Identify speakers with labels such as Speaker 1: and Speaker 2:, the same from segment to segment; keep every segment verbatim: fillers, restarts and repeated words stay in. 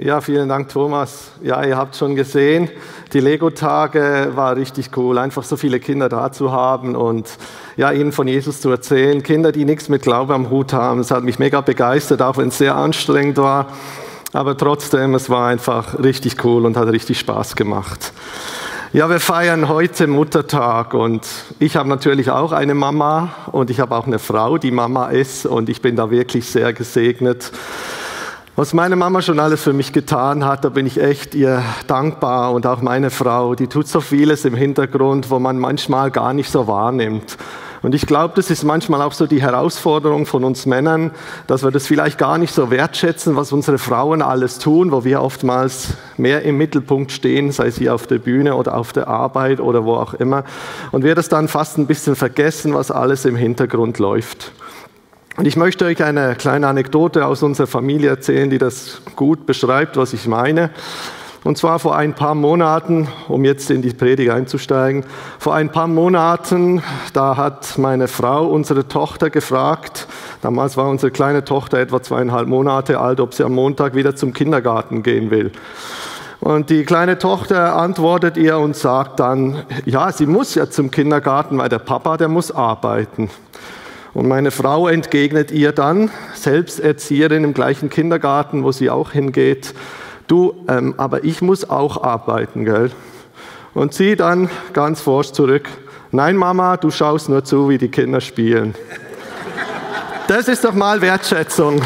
Speaker 1: Ja, vielen Dank, Thomas. Ja, ihr habt schon gesehen, die Lego-Tage war richtig cool, einfach so viele Kinder da zu haben und ja, ihnen von Jesus zu erzählen. Kinder, die nichts mit Glaube am Hut haben, das hat mich mega begeistert, auch wenn es sehr anstrengend war. Aber trotzdem, es war einfach richtig cool und hat richtig Spaß gemacht. Ja, wir feiern heute Muttertag und ich habe natürlich auch eine Mama und ich habe auch eine Frau, die Mama ist und ich bin da wirklich sehr gesegnet. Was meine Mama schon alles für mich getan hat, da bin ich echt ihr dankbar und auch meine Frau, die tut so vieles im Hintergrund, wo man manchmal gar nicht so wahrnimmt. Und ich glaube, das ist manchmal auch so die Herausforderung von uns Männern, dass wir das vielleicht gar nicht so wertschätzen, was unsere Frauen alles tun, wo wir oftmals mehr im Mittelpunkt stehen, sei sie auf der Bühne oder auf der Arbeit oder wo auch immer. Und wir das dann fast ein bisschen vergessen, was alles im Hintergrund läuft. Und ich möchte euch eine kleine Anekdote aus unserer Familie erzählen, die das gut beschreibt, was ich meine. Und zwar vor ein paar Monaten, um jetzt in die Predigt einzusteigen, vor ein paar Monaten, da hat meine Frau unsere Tochter gefragt, damals war unsere kleine Tochter etwa zweieinhalb Monate alt, ob sie am Montag wieder zum Kindergarten gehen will. Und die kleine Tochter antwortet ihr und sagt dann, ja, sie muss ja zum Kindergarten, weil der Papa, der muss arbeiten. Und meine Frau entgegnet ihr dann, selbst Erzieherin im gleichen Kindergarten, wo sie auch hingeht, du, ähm, aber ich muss auch arbeiten, gell? Und sie dann ganz forsch zurück, nein Mama, du schaust nur zu, wie die Kinder spielen. Das ist doch mal Wertschätzung.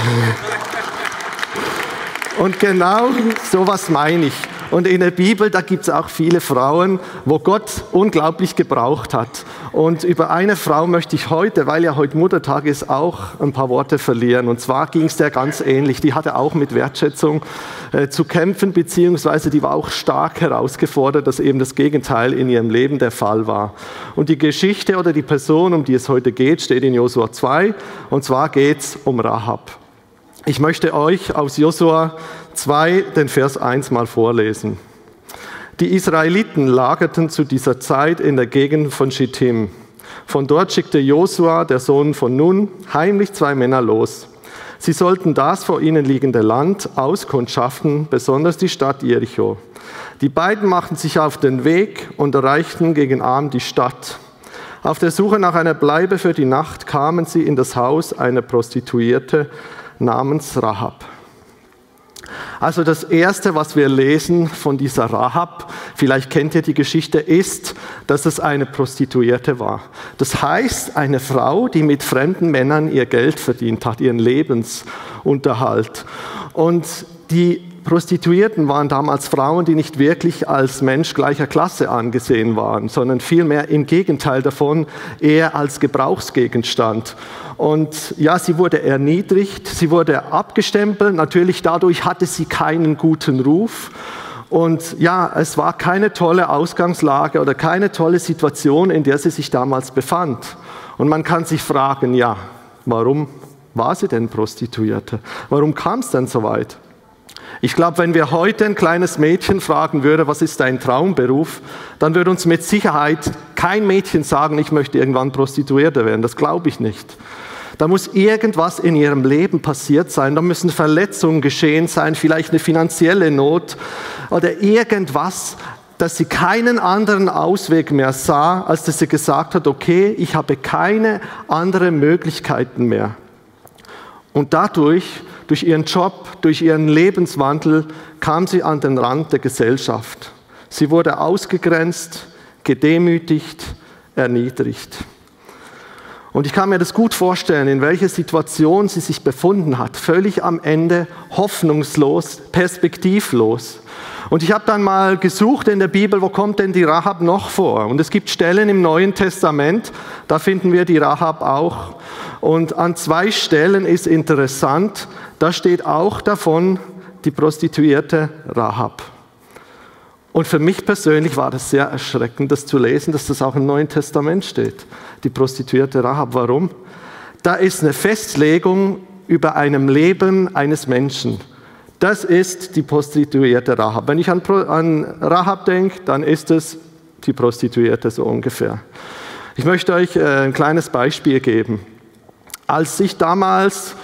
Speaker 1: Und genau sowas meine ich. Und in der Bibel, da gibt es auch viele Frauen, wo Gott unglaublich gebraucht hat. Und über eine Frau möchte ich heute, weil ja heute Muttertag ist, auch ein paar Worte verlieren. Und zwar ging es der ganz ähnlich. Die hatte auch mit Wertschätzung äh, zu kämpfen, beziehungsweise die war auch stark herausgefordert, dass eben das Gegenteil in ihrem Leben der Fall war. Und die Geschichte oder die Person, um die es heute geht, steht in Josua zwei. Und zwar geht es um Rahab. Ich möchte euch aus Josua zwei den Vers eins mal vorlesen. Die Israeliten lagerten zu dieser Zeit in der Gegend von Schittim. Von dort schickte Josua, der Sohn von Nun, heimlich zwei Männer los. Sie sollten das vor ihnen liegende Land auskundschaften, besonders die Stadt Jericho. Die beiden machten sich auf den Weg und erreichten gegen Abend die Stadt. Auf der Suche nach einer Bleibe für die Nacht kamen sie in das Haus einer Prostituierte namens Rahab. Also das Erste, was wir lesen von dieser Rahab, vielleicht kennt ihr die Geschichte, ist, dass es eine Prostituierte war. Das heißt, eine Frau, die mit fremden Männern ihr Geld verdient hat, ihren Lebensunterhalt. Und die Prostituierten waren damals Frauen, die nicht wirklich als Mensch gleicher Klasse angesehen waren, sondern vielmehr im Gegenteil davon, eher als Gebrauchsgegenstand. Und ja, sie wurde erniedrigt, sie wurde abgestempelt, natürlich dadurch hatte sie keinen guten Ruf. Und ja, es war keine tolle Ausgangslage oder keine tolle Situation, in der sie sich damals befand. Und man kann sich fragen, ja, warum war sie denn Prostituierte? Warum kam es denn so weit? Ich glaube, wenn wir heute ein kleines Mädchen fragen würden, was ist dein Traumberuf, dann würde uns mit Sicherheit kein Mädchen sagen, ich möchte irgendwann Prostituierte werden. Das glaube ich nicht. Da muss irgendwas in ihrem Leben passiert sein, da müssen Verletzungen geschehen sein, vielleicht eine finanzielle Not oder irgendwas, dass sie keinen anderen Ausweg mehr sah, als dass sie gesagt hat, okay, ich habe keine anderen Möglichkeiten mehr. Und dadurch, durch ihren Job, durch ihren Lebenswandel, kam sie an den Rand der Gesellschaft. Sie wurde ausgegrenzt, gedemütigt, erniedrigt. Und ich kann mir das gut vorstellen, in welcher Situation sie sich befunden hat. Völlig am Ende, hoffnungslos, perspektivlos. Und ich habe dann mal gesucht in der Bibel, wo kommt denn die Rahab noch vor? Und es gibt Stellen im Neuen Testament, da finden wir die Rahab auch. Und an zwei Stellen ist interessant, da steht auch davon die Prostituierte Rahab. Und für mich persönlich war das sehr erschreckend, das zu lesen, dass das auch im Neuen Testament steht. Die Prostituierte Rahab. Warum? Da ist eine Festlegung über einem Leben eines Menschen. Das ist die Prostituierte Rahab. Wenn ich an, an Rahab denke, dann ist es die Prostituierte so ungefähr. Ich möchte euch ein kleines Beispiel geben. Als ich damals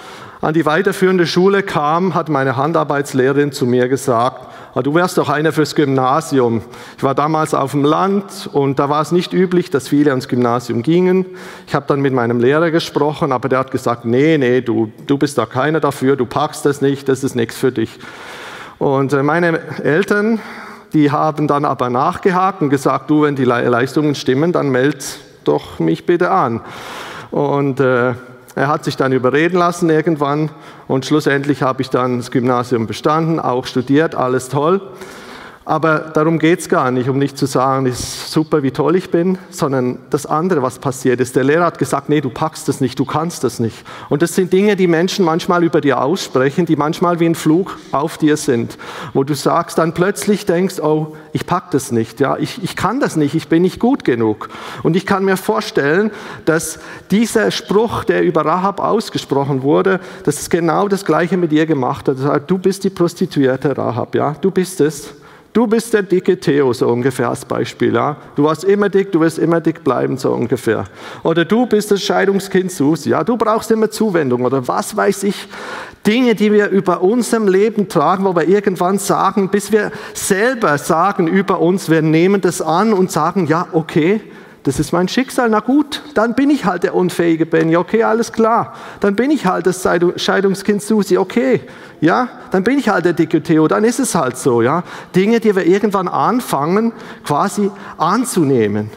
Speaker 1: an die weiterführende Schule kam, hat meine Handarbeitslehrerin zu mir gesagt, du wärst doch einer fürs Gymnasium. Ich war damals auf dem Land und da war es nicht üblich, dass viele ans Gymnasium gingen. Ich habe dann mit meinem Lehrer gesprochen, aber der hat gesagt, nee, nee, du, du bist da keiner dafür, du packst das nicht, das ist nichts für dich. Und meine Eltern, die haben dann aber nachgehakt und gesagt, du, wenn die Leistungen stimmen, dann meld doch mich bitte an. Und äh, er hat sich dann überreden lassen irgendwann und schlussendlich habe ich dann das Gymnasium bestanden, auch studiert, alles toll. Aber darum geht es gar nicht, um nicht zu sagen, es ist super, wie toll ich bin, sondern das andere, was passiert ist. Der Lehrer hat gesagt, nee, du packst das nicht, du kannst das nicht. Und das sind Dinge, die Menschen manchmal über dir aussprechen, die manchmal wie ein Fluch auf dir sind, wo du sagst, dann plötzlich denkst, oh, ich pack das nicht, ja, ich, ich kann das nicht, ich bin nicht gut genug. Und ich kann mir vorstellen, dass dieser Spruch, der über Rahab ausgesprochen wurde, dass es genau das Gleiche mit ihr gemacht hat. Er sagt, du bist die Prostituierte Rahab, ja, du bist es. Du bist der dicke Theo, so ungefähr als Beispiel. Ja? Du warst immer dick, du wirst immer dick bleiben, so ungefähr. Oder du bist das Scheidungskind Susi. Ja? Du brauchst immer Zuwendung oder was weiß ich. Dinge, die wir über unserem Leben tragen, wo wir irgendwann sagen, bis wir selber sagen über uns, wir nehmen das an und sagen, ja, okay, das ist mein Schicksal, na gut, dann bin ich halt der unfähige Benny, okay, alles klar. Dann bin ich halt das Scheidungskind Susi, okay, ja, dann bin ich halt der dicke Theo, dann ist es halt so, ja. Dinge, die wir irgendwann anfangen, quasi anzunehmen.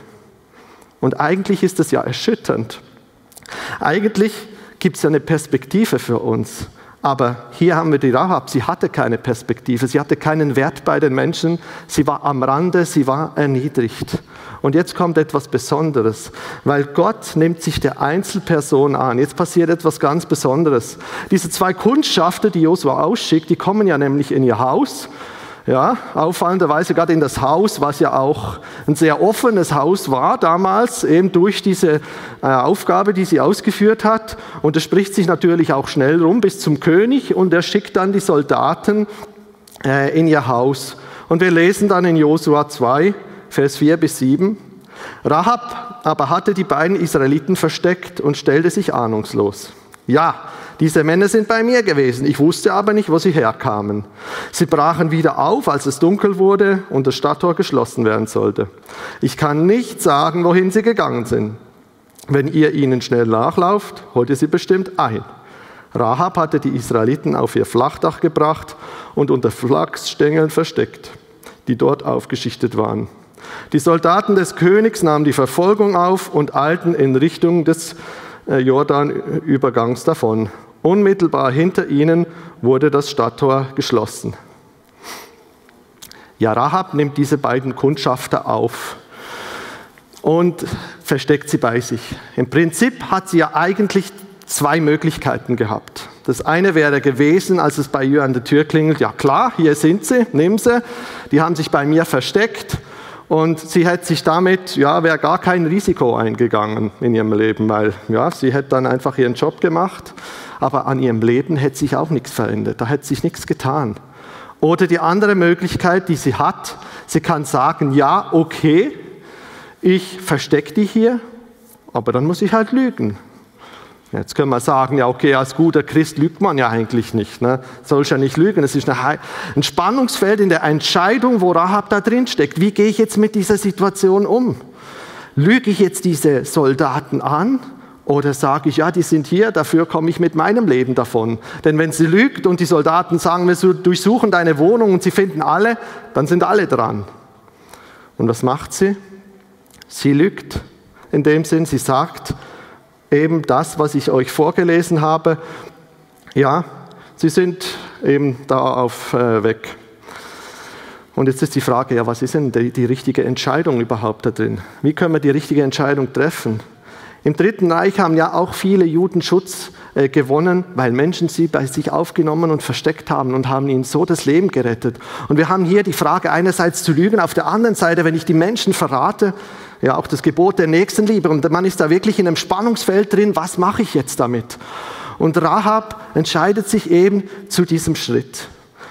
Speaker 1: Und eigentlich ist das ja erschütternd. Eigentlich gibt es ja eine Perspektive für uns. Aber hier haben wir die Rahab, sie hatte keine Perspektive, sie hatte keinen Wert bei den Menschen, sie war am Rande, sie war erniedrigt. Und jetzt kommt etwas Besonderes, weil Gott nimmt sich der Einzelperson an. Jetzt passiert etwas ganz Besonderes. Diese zwei Kundschafter, die Josua ausschickt, die kommen ja nämlich in ihr Haus. Ja, auffallenderweise gerade in das Haus, was ja auch ein sehr offenes Haus war damals, eben durch diese äh, Aufgabe, die sie ausgeführt hat. Und es spricht sich natürlich auch schnell rum bis zum König und er schickt dann die Soldaten äh, in ihr Haus. Und wir lesen dann in Josua zwei, Vers vier bis sieben. Rahab aber hatte die beiden Israeliten versteckt und stellte sich ahnungslos. Ja, diese Männer sind bei mir gewesen, ich wusste aber nicht, wo sie herkamen. Sie brachen wieder auf, als es dunkel wurde und das Stadttor geschlossen werden sollte. Ich kann nicht sagen, wohin sie gegangen sind. Wenn ihr ihnen schnell nachlauft, holt ihr sie bestimmt ein. Rahab hatte die Israeliten auf ihr Flachdach gebracht und unter Flachsstängeln versteckt, die dort aufgeschichtet waren. Die Soldaten des Königs nahmen die Verfolgung auf und eilten in Richtung des Jordanübergangs davon. Unmittelbar hinter ihnen wurde das Stadttor geschlossen. Ja, Rahab nimmt diese beiden Kundschafter auf und versteckt sie bei sich. Im Prinzip hat sie ja eigentlich zwei Möglichkeiten gehabt. Das eine wäre gewesen, als es bei ihr an der Tür klingelt, ja klar, hier sind sie, nimm sie. Die haben sich bei mir versteckt. Und sie hätte sich damit, ja, wäre gar kein Risiko eingegangen in ihrem Leben, weil, ja, sie hätte dann einfach ihren Job gemacht, aber an ihrem Leben hätte sich auch nichts verändert, da hätte sich nichts getan. Oder die andere Möglichkeit, die sie hat, sie kann sagen, ja, okay, ich verstecke die hier, aber dann muss ich halt lügen. Jetzt können wir sagen, ja okay, als guter Christ lügt man ja eigentlich nicht. Ne? Sollst ja nicht lügen. Es ist eine, ein Spannungsfeld in der Entscheidung, wo Rahab da drin steckt. Wie gehe ich jetzt mit dieser Situation um? Lüge ich jetzt diese Soldaten an oder sage ich, ja, die sind hier, dafür komme ich mit meinem Leben davon. Denn wenn sie lügt und die Soldaten sagen, wir durchsuchen deine Wohnung und sie finden alle, dann sind alle dran. Und was macht sie? Sie lügt in dem Sinn, sie sagt, eben das, was ich euch vorgelesen habe, ja, sie sind eben da auf äh, weg. Und jetzt ist die Frage, ja, was ist denn die, die richtige Entscheidung überhaupt da drin? Wie können wir die richtige Entscheidung treffen? Im Dritten Reich haben ja auch viele Juden Schutz äh, gewonnen, weil Menschen sie bei sich aufgenommen und versteckt haben und haben ihnen so das Leben gerettet. Und wir haben hier die Frage, einerseits zu lügen, auf der anderen Seite, wenn ich die Menschen verrate, ja auch das Gebot der Nächstenliebe. Und man ist da wirklich in einem Spannungsfeld drin, was mache ich jetzt damit? Und Rahab entscheidet sich eben zu diesem Schritt.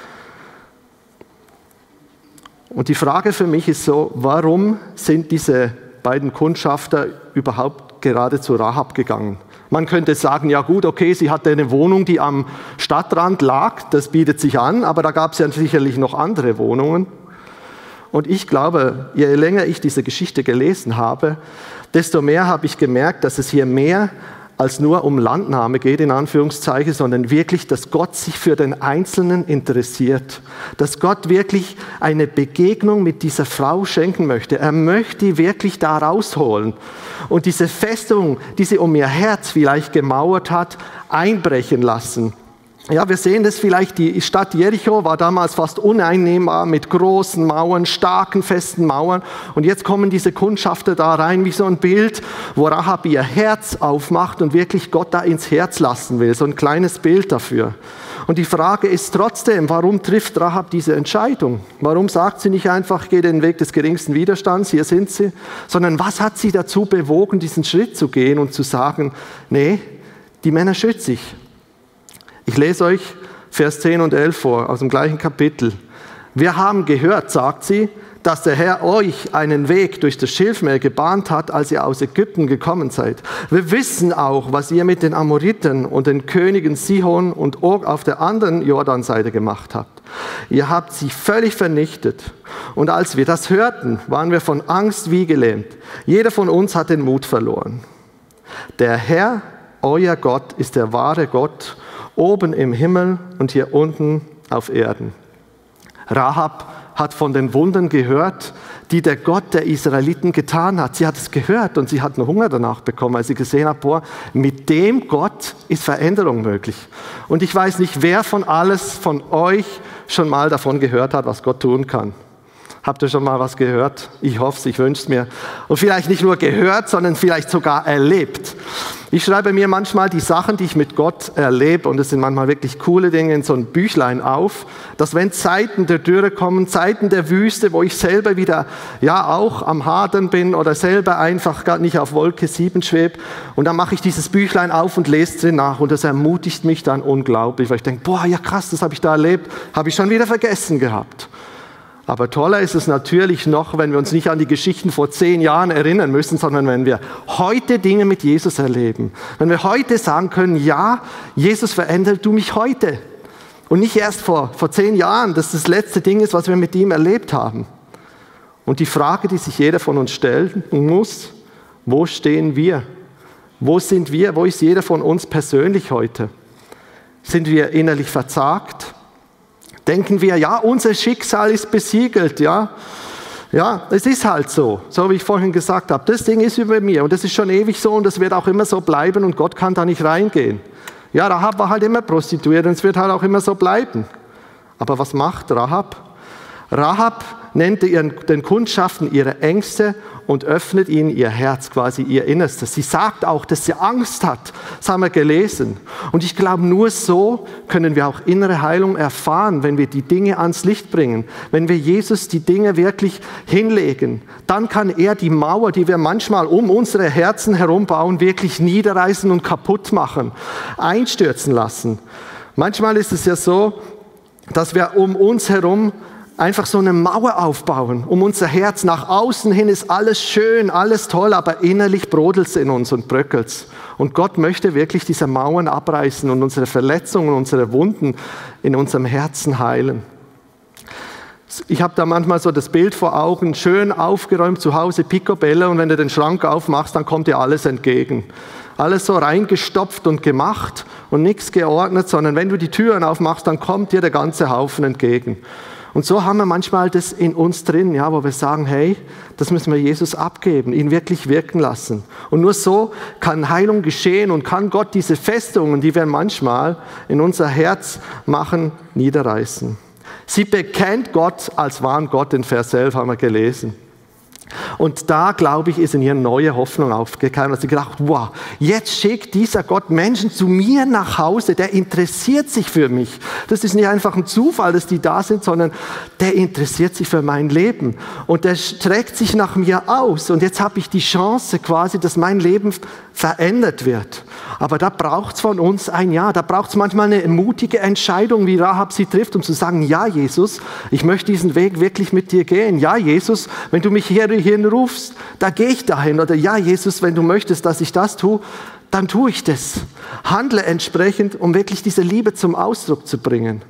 Speaker 1: Und die Frage für mich ist so, warum sind diese beiden Kundschafter überhaupt gerade zu Rahab gegangen? Man könnte sagen, ja gut, okay, sie hatte eine Wohnung, die am Stadtrand lag, das bietet sich an, aber da gab es ja sicherlich noch andere Wohnungen. Und ich glaube, je länger ich diese Geschichte gelesen habe, desto mehr habe ich gemerkt, dass es hier mehr als nur um Landnahme geht, in Anführungszeichen, sondern wirklich, dass Gott sich für den Einzelnen interessiert. Dass Gott wirklich eine Begegnung mit dieser Frau schenken möchte. Er möchte die wirklich da rausholen und diese Festung, die sie um ihr Herz vielleicht gemauert hat, einbrechen lassen. Ja, wir sehen das vielleicht, die Stadt Jericho war damals fast uneinnehmbar mit großen Mauern, starken, festen Mauern. Und jetzt kommen diese Kundschafter da rein wie so ein Bild, wo Rahab ihr Herz aufmacht und wirklich Gott da ins Herz lassen will. So ein kleines Bild dafür. Und die Frage ist trotzdem, warum trifft Rahab diese Entscheidung? Warum sagt sie nicht einfach, ich gehe den Weg des geringsten Widerstands, hier sind sie? Sondern was hat sie dazu bewogen, diesen Schritt zu gehen und zu sagen, nee, die Männer schütze ich. Ich lese euch Vers zehn und elf vor, aus dem gleichen Kapitel. Wir haben gehört, sagt sie, dass der Herr euch einen Weg durch das Schilfmeer gebahnt hat, als ihr aus Ägypten gekommen seid. Wir wissen auch, was ihr mit den Amoriten und den Königen Sihon und Og auf der anderen Jordanseite gemacht habt. Ihr habt sie völlig vernichtet. Und als wir das hörten, waren wir von Angst wie gelähmt. Jeder von uns hat den Mut verloren. Der Herr, euer Gott, ist der wahre Gott, oben im Himmel und hier unten auf Erden. Rahab hat von den Wundern gehört, die der Gott der Israeliten getan hat. Sie hat es gehört und sie hat einen Hunger danach bekommen, als sie gesehen hat, boah, mit dem Gott ist Veränderung möglich. Und ich weiß nicht, wer von alles von euch schon mal davon gehört hat, was Gott tun kann. Habt ihr schon mal was gehört? Ich hoffe es, ich wünsche es mir. Und vielleicht nicht nur gehört, sondern vielleicht sogar erlebt. Ich schreibe mir manchmal die Sachen, die ich mit Gott erlebe, und es sind manchmal wirklich coole Dinge, in so ein Büchlein auf, dass wenn Zeiten der Dürre kommen, Zeiten der Wüste, wo ich selber wieder ja auch am Hadern bin oder selber einfach gar nicht auf Wolke sieben schwebe, und dann mache ich dieses Büchlein auf und lese drin nach und das ermutigt mich dann unglaublich, weil ich denke, boah, ja krass, das habe ich da erlebt, habe ich schon wieder vergessen gehabt. Aber toller ist es natürlich noch, wenn wir uns nicht an die Geschichten vor zehn Jahren erinnern müssen, sondern wenn wir heute Dinge mit Jesus erleben. Wenn wir heute sagen können, ja, Jesus, verändert du mich heute. Und nicht erst vor, vor zehn Jahren, dass das letzte Ding ist, was wir mit ihm erlebt haben. Und die Frage, die sich jeder von uns stellen muss, wo stehen wir? Wo sind wir? Wo ist jeder von uns persönlich heute? Sind wir innerlich verzagt? Denken wir, ja, unser Schicksal ist besiegelt, ja. Ja, es ist halt so, so wie ich vorhin gesagt habe. Das Ding ist über mir und das ist schon ewig so und das wird auch immer so bleiben und Gott kann da nicht reingehen. Ja, Rahab war halt immer prostituiert und es wird halt auch immer so bleiben. Aber was macht Rahab? Rahab nennt ihren, den Kundschaften ihre Ängste und öffnet ihnen ihr Herz, quasi ihr Innerstes. Sie sagt auch, dass sie Angst hat. Das haben wir gelesen. Und ich glaube, nur so können wir auch innere Heilung erfahren, wenn wir die Dinge ans Licht bringen. Wenn wir Jesus die Dinge wirklich hinlegen, dann kann er die Mauer, die wir manchmal um unsere Herzen herum bauen, wirklich niederreißen und kaputt machen, einstürzen lassen. Manchmal ist es ja so, dass wir um uns herum einfach so eine Mauer aufbauen, um unser Herz. Nach außen hin ist alles schön, alles toll, aber innerlich brodelt es in uns und bröckelt. Und Gott möchte wirklich diese Mauern abreißen und unsere Verletzungen, unsere Wunden in unserem Herzen heilen. Ich habe da manchmal so das Bild vor Augen, schön aufgeräumt zu Hause, picobello, und wenn du den Schrank aufmachst, dann kommt dir alles entgegen. Alles so reingestopft und gemacht und nichts geordnet, sondern wenn du die Türen aufmachst, dann kommt dir der ganze Haufen entgegen. Und so haben wir manchmal das in uns drin, ja, wo wir sagen, hey, das müssen wir Jesus abgeben, ihn wirklich wirken lassen. Und nur so kann Heilung geschehen und kann Gott diese Festungen, die wir manchmal in unser Herz machen, niederreißen. Sie bekennt Gott als wahren Gott, in Vers elf haben wir gelesen. Und da, glaube ich, ist in ihr neue Hoffnung aufgekommen. Also sie gedacht, wow, jetzt schickt dieser Gott Menschen zu mir nach Hause, der interessiert sich für mich. Das ist nicht einfach ein Zufall, dass die da sind, sondern der interessiert sich für mein Leben. Und der streckt sich nach mir aus. Und jetzt habe ich die Chance quasi, dass mein Leben verändert wird. Aber da braucht es von uns ein Ja. Da braucht es manchmal eine mutige Entscheidung, wie Rahab sie trifft, um zu sagen, ja, Jesus, ich möchte diesen Weg wirklich mit dir gehen. Ja, Jesus, wenn du mich hier hierhin rufst, da gehe ich dahin. Oder ja, Jesus, wenn du möchtest, dass ich das tue, dann tue ich das. Handle entsprechend, um wirklich diese Liebe zum Ausdruck zu bringen.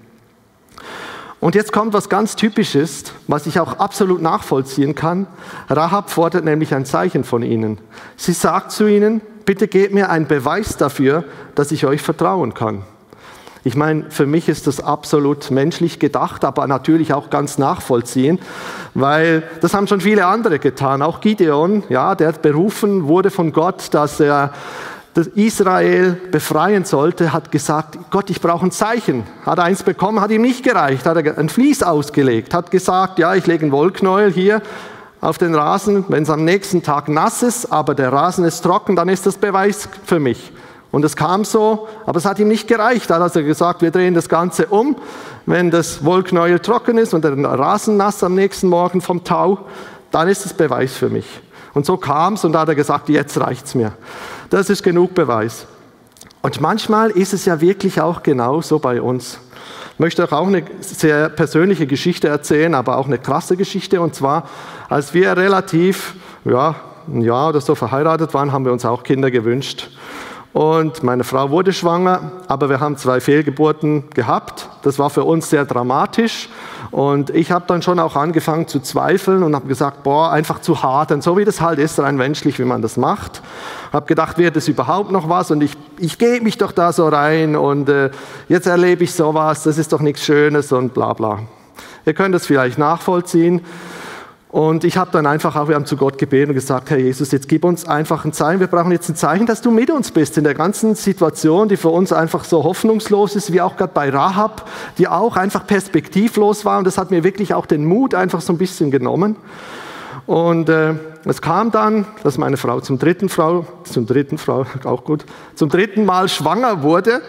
Speaker 1: Und jetzt kommt was ganz Typisches, was ich auch absolut nachvollziehen kann. Rahab fordert nämlich ein Zeichen von ihnen. Sie sagt zu ihnen, bitte gebt mir einen Beweis dafür, dass ich euch vertrauen kann. Ich meine, für mich ist das absolut menschlich gedacht, aber natürlich auch ganz nachvollziehen, weil das haben schon viele andere getan. Auch Gideon, ja, der berufen wurde von Gott, dass er das Israel befreien sollte, hat gesagt, Gott, ich brauche ein Zeichen. Hat eins bekommen, hat ihm nicht gereicht, hat er ein Vlies ausgelegt, hat gesagt, ja, ich lege ein Wollknäuel hier auf den Rasen, wenn es am nächsten Tag nass ist, aber der Rasen ist trocken, dann ist das Beweis für mich. Und es kam so, aber es hat ihm nicht gereicht. Da hat er gesagt, wir drehen das Ganze um. Wenn das Wollknäuel trocken ist und der Rasen nass am nächsten Morgen vom Tau, dann ist es Beweis für mich. Und so kam es und da hat er gesagt, jetzt reicht's mir. Das ist genug Beweis. Und manchmal ist es ja wirklich auch genauso bei uns. Ich möchte euch auch eine sehr persönliche Geschichte erzählen, aber auch eine krasse Geschichte. Und zwar, als wir relativ, ja, ein Jahr oder so verheiratet waren, haben wir uns auch Kinder gewünscht. Und meine Frau wurde schwanger, aber wir haben zwei Fehlgeburten gehabt. Das war für uns sehr dramatisch. Und ich habe dann schon auch angefangen zu zweifeln und habe gesagt, boah, einfach zu hart. Und so wie das halt ist, rein menschlich, wie man das macht. Habe gedacht, wird das überhaupt noch was? Und ich, ich gebe mich doch da so rein und äh, jetzt erlebe ich sowas, das ist doch nichts Schönes und bla bla. Ihr könnt es vielleicht nachvollziehen. Und ich habe dann einfach auch, wir haben zu Gott gebeten und gesagt, Herr Jesus, jetzt gib uns einfach ein Zeichen. Wir brauchen jetzt ein Zeichen, dass du mit uns bist in der ganzen Situation, die für uns einfach so hoffnungslos ist, wie auch gerade bei Rahab, die auch einfach perspektivlos war. Und das hat mir wirklich auch den Mut einfach so ein bisschen genommen. Und äh, es kam dann, dass meine Frau zum dritten Frau, zum dritten Frau, auch gut, zum dritten Mal schwanger wurde.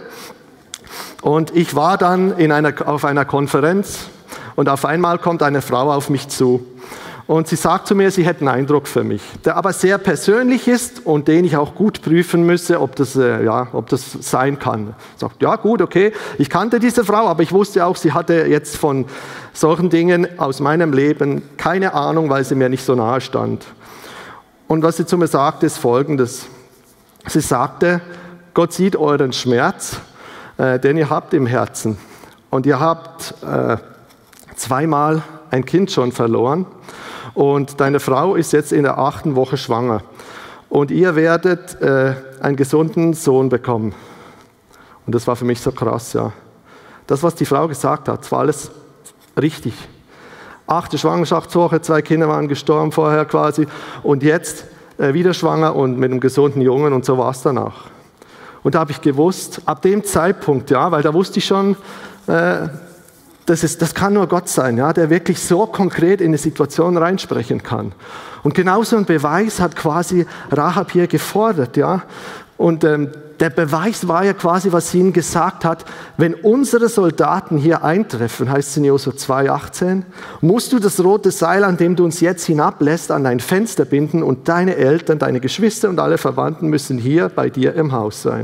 Speaker 1: Und ich war dann in einer, auf einer Konferenz und auf einmal kommt eine Frau auf mich zu. Und sie sagt zu mir, sie hätte einen Eindruck für mich, der aber sehr persönlich ist und den ich auch gut prüfen müsse, ob das, äh, ja, ob das sein kann. Ich sagte, ja gut, okay, ich kannte diese Frau, aber ich wusste auch, sie hatte jetzt von solchen Dingen aus meinem Leben keine Ahnung, weil sie mir nicht so nahe stand. Und was sie zu mir sagte, ist Folgendes. Sie sagte, Gott sieht euren Schmerz, äh, den ihr habt im Herzen. Und ihr habt äh, zweimal ein Kind schon verloren. Und deine Frau ist jetzt in der achten Woche schwanger. Und ihr werdet äh, einen gesunden Sohn bekommen. Und das war für mich so krass, ja. Das, was die Frau gesagt hat, das war alles richtig. Achte Schwangerschaftswoche, zwei Kinder waren gestorben vorher quasi. Und jetzt äh, wieder schwanger und mit einem gesunden Jungen und so war es danach. Und da habe ich gewusst, ab dem Zeitpunkt, ja, weil da wusste ich schon, äh, Das, ist, das kann nur Gott sein, ja, der wirklich so konkret in eine Situation reinsprechen kann. Und genauso ein Beweis hat quasi Rahab hier gefordert. Ja. Und ähm, der Beweis war ja quasi, was sie ihnen gesagt hat, wenn unsere Soldaten hier eintreffen, heißt es in Josua zwei achtzehn, musst du das rote Seil, an dem du uns jetzt hinablässt, an dein Fenster binden und deine Eltern, deine Geschwister und alle Verwandten müssen hier bei dir im Haus sein.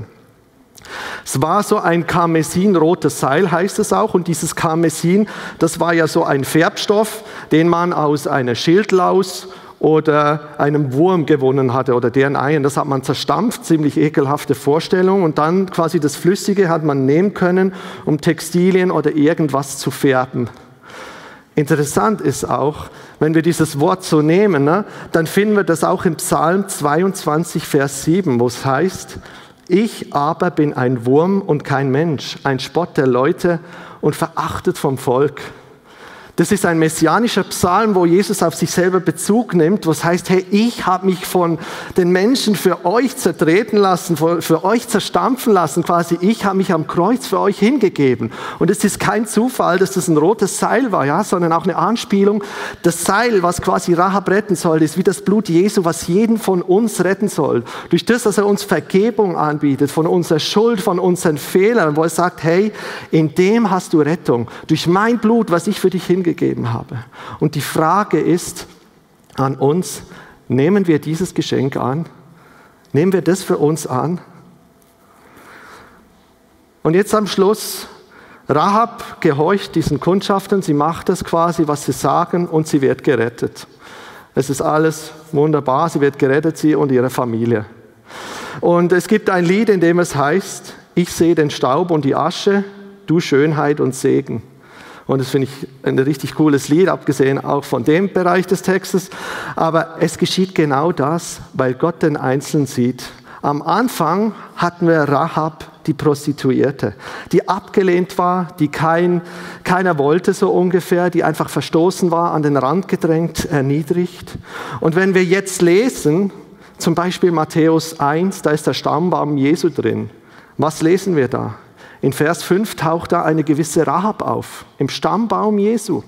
Speaker 1: Es war so ein karmesinrotes Seil, heißt es auch. Und dieses Karmesin, das war ja so ein Färbstoff, den man aus einer Schildlaus oder einem Wurm gewonnen hatte oder deren Eiern. Das hat man zerstampft, ziemlich ekelhafte Vorstellung. Und dann quasi das Flüssige hat man nehmen können, um Textilien oder irgendwas zu färben. Interessant ist auch, wenn wir dieses Wort so nehmen, ne, dann finden wir das auch im Psalm zweiundzwanzig, Vers sieben, wo es heißt, ich aber bin ein Wurm und kein Mensch, ein Spott der Leute und verachtet vom Volk. Das ist ein messianischer Psalm, wo Jesus auf sich selber Bezug nimmt, was heißt, hey, ich habe mich von den Menschen für euch zertreten lassen, für euch zerstampfen lassen, quasi ich habe mich am Kreuz für euch hingegeben. Und es ist kein Zufall, dass das ein rotes Seil war, ja, sondern auch eine Anspielung. Das Seil, was quasi Rahab retten soll, ist wie das Blut Jesu, was jeden von uns retten soll. Durch das, dass er uns Vergebung anbietet von unserer Schuld, von unseren Fehlern, wo er sagt, hey, in dem hast du Rettung. Durch mein Blut, was ich für dich hingegeben gegeben habe. Und die Frage ist an uns, nehmen wir dieses Geschenk an? Nehmen wir das für uns an? Und jetzt am Schluss, Rahab gehorcht diesen Kundschaftern, sie macht das quasi, was sie sagen und sie wird gerettet. Es ist alles wunderbar, sie wird gerettet, sie und ihre Familie. Und es gibt ein Lied, in dem es heißt, ich sehe den Staub und die Asche, du Schönheit und Segen. Und das finde ich ein richtig cooles Lied, abgesehen auch von dem Bereich des Textes. Aber es geschieht genau das, weil Gott den Einzelnen sieht. Am Anfang hatten wir Rahab, die Prostituierte, die abgelehnt war, die kein, keiner wollte so ungefähr, die einfach verstoßen war, an den Rand gedrängt, erniedrigt. Und wenn wir jetzt lesen, zum Beispiel Matthäus eins, da ist der Stammbaum Jesu drin. Was lesen wir da? In Vers fünf taucht da eine gewisse Rahab auf, im Stammbaum Jesu.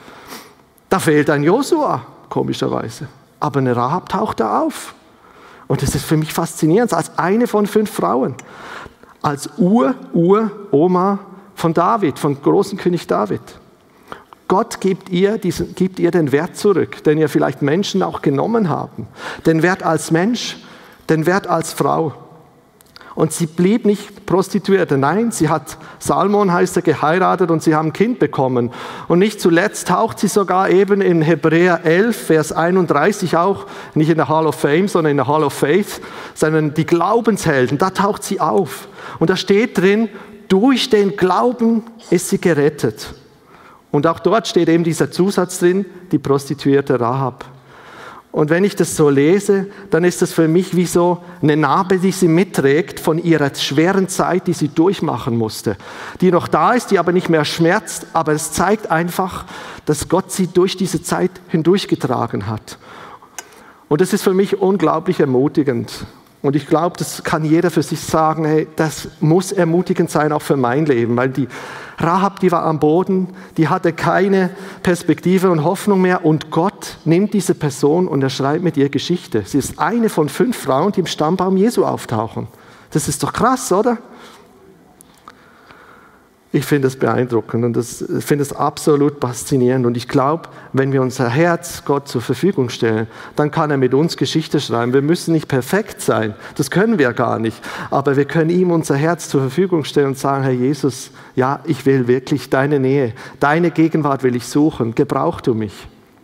Speaker 1: Da fehlt ein Josua, komischerweise. Aber eine Rahab taucht da auf. Und das ist für mich faszinierend, als eine von fünf Frauen. Als Ur-Ur-Oma von David, von großen König David. Gott gibt ihr, diesen, gibt ihr den Wert zurück, den ihr vielleicht Menschen auch genommen haben. Den Wert als Mensch, den Wert als Frau. Und sie blieb nicht Prostituierte, nein, sie hat, Salmon heißt er, geheiratet und sie haben ein Kind bekommen. Und nicht zuletzt taucht sie sogar eben in Hebräer elf, Vers einunddreißig auch, nicht in der Hall of Fame, sondern in der Hall of Faith, sondern die Glaubenshelden, da taucht sie auf. Und da steht drin, durch den Glauben ist sie gerettet. Und auch dort steht eben dieser Zusatz drin, die Prostituierte Rahab. Und wenn ich das so lese, dann ist das für mich wie so eine Narbe, die sie mitträgt von ihrer schweren Zeit, die sie durchmachen musste. Die noch da ist, die aber nicht mehr schmerzt, aber es zeigt einfach, dass Gott sie durch diese Zeit hindurchgetragen hat. Und das ist für mich unglaublich ermutigend. Und ich glaube, das kann jeder für sich sagen, hey, das muss ermutigend sein, auch für mein Leben, weil die Rahab, die war am Boden, die hatte keine Perspektive und Hoffnung mehr und Gott nimmt diese Person und er schreibt mit ihr Geschichte. Sie ist eine von fünf Frauen, die im Stammbaum Jesu auftauchen. Das ist doch krass, oder? Ich finde es beeindruckend und das, ich finde es absolut faszinierend. Und ich glaube, wenn wir unser Herz Gott zur Verfügung stellen, dann kann er mit uns Geschichte schreiben. Wir müssen nicht perfekt sein, das können wir gar nicht. Aber wir können ihm unser Herz zur Verfügung stellen und sagen, Herr Jesus, ja, ich will wirklich deine Nähe, deine Gegenwart will ich suchen, gebrauch du mich.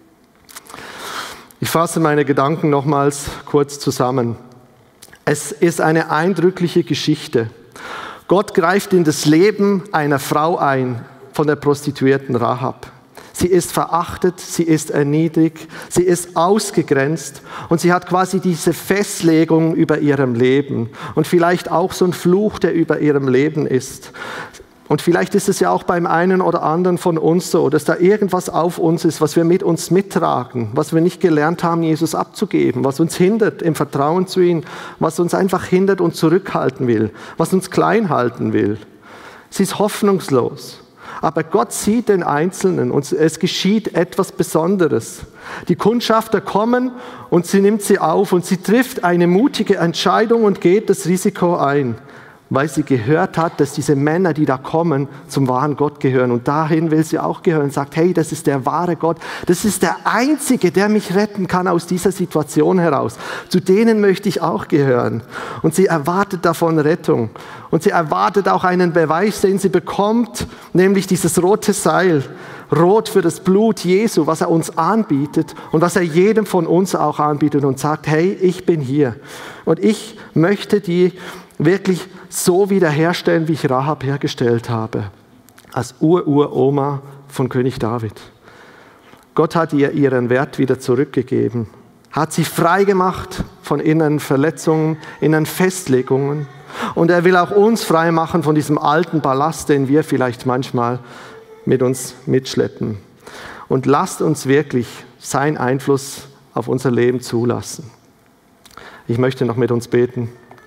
Speaker 1: Ich fasse meine Gedanken nochmals kurz zusammen. Es ist eine eindrückliche Geschichte. Gott greift in das Leben einer Frau ein, von der Prostituierten Rahab. Sie ist verachtet, sie ist erniedrigt, sie ist ausgegrenzt und sie hat quasi diese Festlegung über ihrem Leben und vielleicht auch so ein Fluch, der über ihrem Leben ist. Und vielleicht ist es ja auch beim einen oder anderen von uns so, dass da irgendwas auf uns ist, was wir mit uns mittragen, was wir nicht gelernt haben, Jesus abzugeben, was uns hindert im Vertrauen zu ihm, was uns einfach hindert und zurückhalten will, was uns klein halten will. Sie ist hoffnungslos. Aber Gott sieht den Einzelnen und es geschieht etwas Besonderes. Die Kundschafter kommen und sie nimmt sie auf und sie trifft eine mutige Entscheidung und geht das Risiko ein, weil sie gehört hat, dass diese Männer, die da kommen, zum wahren Gott gehören. Und dahin will sie auch gehören und sagt, hey, das ist der wahre Gott. Das ist der Einzige, der mich retten kann aus dieser Situation heraus. Zu denen möchte ich auch gehören. Und sie erwartet davon Rettung. Und sie erwartet auch einen Beweis, den sie bekommt, nämlich dieses rote Seil. Rot für das Blut Jesu, was er uns anbietet und was er jedem von uns auch anbietet und sagt, hey, ich bin hier. Und ich möchte die wirklich so wiederherstellen, wie ich Rahab hergestellt habe, als Ur-Ur-Oma von König David. Gott hat ihr ihren Wert wieder zurückgegeben, hat sie frei gemacht von inneren Verletzungen, inneren Festlegungen und er will auch uns frei machen von diesem alten Ballast, den wir vielleicht manchmal mit uns mitschleppen. Und lasst uns wirklich seinen Einfluss auf unser Leben zulassen. Ich möchte noch mit uns beten.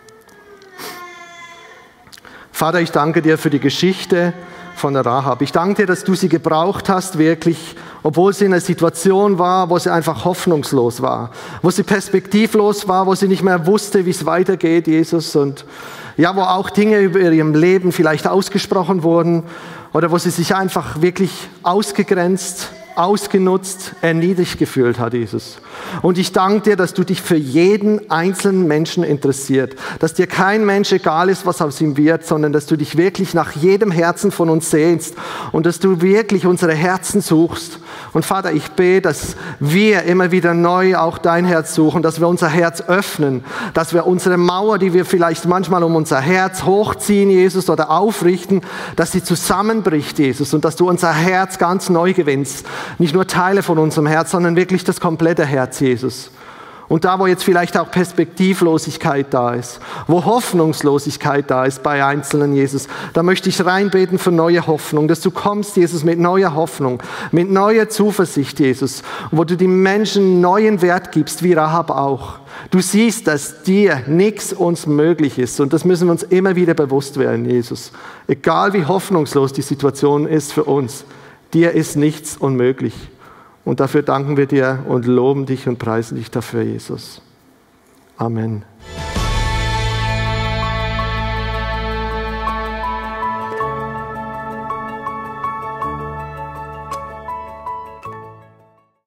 Speaker 1: Vater, ich danke dir für die Geschichte von der Rahab. Ich danke dir, dass du sie gebraucht hast, wirklich, obwohl sie in einer Situation war, wo sie einfach hoffnungslos war, wo sie perspektivlos war, wo sie nicht mehr wusste, wie es weitergeht, Jesus. Und ja, wo auch Dinge über ihrem Leben vielleicht ausgesprochen wurden oder wo sie sich einfach wirklich ausgegrenzt ausgenutzt, erniedrigt gefühlt hat, Jesus. Und ich danke dir, dass du dich für jeden einzelnen Menschen interessiert, dass dir kein Mensch egal ist, was aus ihm wird, sondern dass du dich wirklich nach jedem Herzen von uns sehnst und dass du wirklich unsere Herzen suchst. Und Vater, ich bete, dass wir immer wieder neu auch dein Herz suchen, dass wir unser Herz öffnen, dass wir unsere Mauer, die wir vielleicht manchmal um unser Herz hochziehen, Jesus, oder aufrichten, dass sie zusammenbricht, Jesus, und dass du unser Herz ganz neu gewinnst. Nicht nur Teile von unserem Herz, sondern wirklich das komplette Herz, Jesus. Und da, wo jetzt vielleicht auch Perspektivlosigkeit da ist, wo Hoffnungslosigkeit da ist bei Einzelnen, Jesus, da möchte ich reinbeten für neue Hoffnung, dass du kommst, Jesus, mit neuer Hoffnung, mit neuer Zuversicht, Jesus, wo du den Menschen neuen Wert gibst, wie Rahab auch. Du siehst, dass dir nichts uns möglich ist und das müssen wir uns immer wieder bewusst werden, Jesus. Egal wie hoffnungslos die Situation ist für uns, dir ist nichts unmöglich. Und dafür danken wir dir und loben dich und preisen dich dafür, Jesus. Amen.